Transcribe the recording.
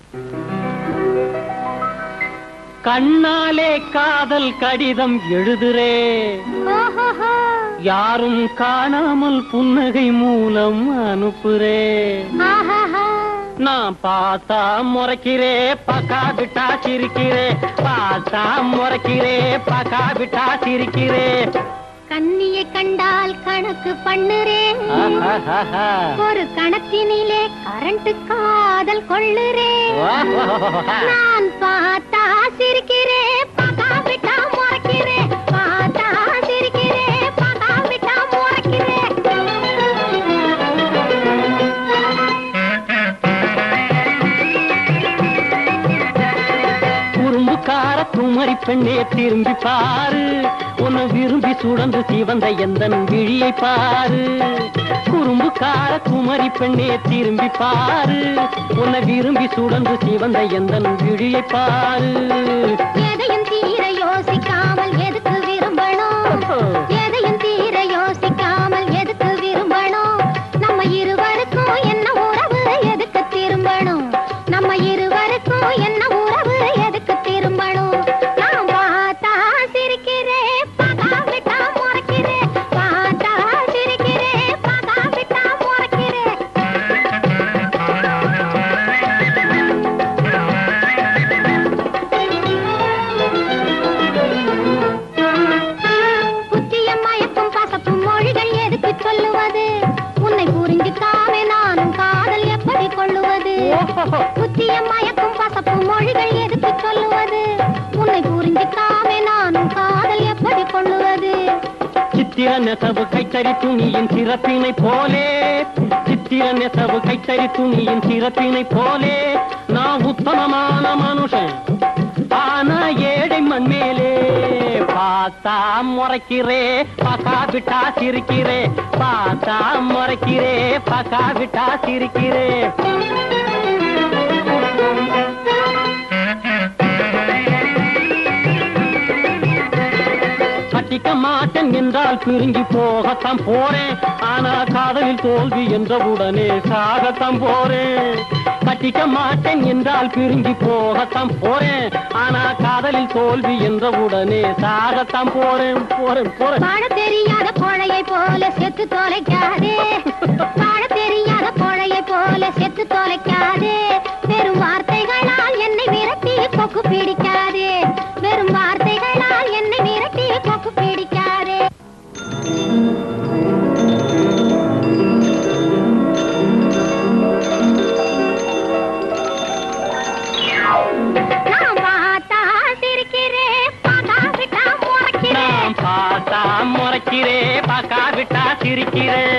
கண்ணாலே காதல் கடிதம் எழுதுறே, யாரும் காணாமல் புன்னகை மூலம் அனுப்புறே. நான் பார்த்தா முறைக்கிறே, பக்கா விட்டா சிரிக்கிறே. பார்த்தா முறைக்கிறே, பக்கா விட்டா சிரிக்கிறே. கண்ணியை கண்டால் கணக்கு பண்ணுறேன், ஒரு கணக்கினிலே கரண்ட் காதல் கொள்ளுறேன். நான் பார்த்தா சிரிக்கிறேன், பக்கா விட்டா முறைக்கிறேன். பார்த்தா சிரிக்கிறேன், பக்கா விட்டா முறைக்கிறேன். குறும்புக்கார குமரி பெண்ணே திரும்பி பாரு, உன்னை விரும்பி சுடந்து சிவந்த எந்தன் விழியை பாரு. குறும்புக்கார குமரி பெண்ணே திரும்பி பாரு, உன்னை விரும்பி சுடந்து சிவந்த எந்தன் விழியை பாரு. எதையும் தீர யோசிக்காமல் எதுக்கு விரும்பணும், எதையும் தீர யோசிக்காமல் எதுக்கு விரும்பணும். நம்ம இருவருக்கும் என்ன உறவு, எதுக்கு திரும்பணும். நம்ம இருவருக்கும் என்ன உறவு, எதுக்கு திரும்பணும். நான் பார்த்தா சிரிக்கிறேன், பகா விட்டா முறைக்கிறேன். பார்த்தா சிரிக்கிறேன், பகா விட்டா முறைக்கிறேன். புத்தியம் மயக்கும் பசப்பும் மொழிகள் எதுக்கு சொல்லுவது, உன்னை புரிஞ்சுக்காமே நானும் காதல் எப்படி கொள்ளுவது. புத்தியம் மயக்கும் பசப்பும் மொழிகள் எதுக்கு சொல்லுவது, உன்னை புரிஞ்சுக்காமே நானும் காதல் எப்படி கொள்ளுவது. சித்திர நெசவு கைத்தறி துணியின் சிறப்பினை போலே, சித்திர நெசவு கைத்தறி துணியின் சிறப்பினை போலே. நான் உத்தமமான மனுஷன், ஆனா ஏழை மண் மேலே. பார்த்தா முறைக்கிறே, பக்கா விட்டா சிரிக்கிறே. பார்த்தா முறைக்கிறே, பக்கா விட்டா சிரிக்கிறே. கட்டிக்க மாட்டேன் என்றால் பிரிஞ்சு போகத்தான் போறேன், ஆனா காதலில் தோல்வி என்றவுடனே சாகத்தான் போறேன். கட்டிக்க மாட்டேன் என்றால் பிரிஞ்சு போகத்தான் போறேன், ஆனா காதலில் தோல்வி என்றவுடனே சாகத்தான் போறேன். போறேன் போறேன். வாழ தெரியாத கோழையை போல செத்து தொலைக்காதே, வாழ தெரியாத கோழையை போல செத்து தொலைக்காதே. வெறும் வார்த்தைகளால் என்னை விரட்டி கொக்கு பிடிக்காதே, வெறும் வார்த்தைகளால் என்னை விரட்டி கொக்கு பிடிக்காதே. நான் பார்த்தா சிரிக்கிறேன், பகா விட்டா முறைக்கிறேன். பார்த்தா முறைக்கிறே, பக்கா விட்டா சிரிக்கிறே.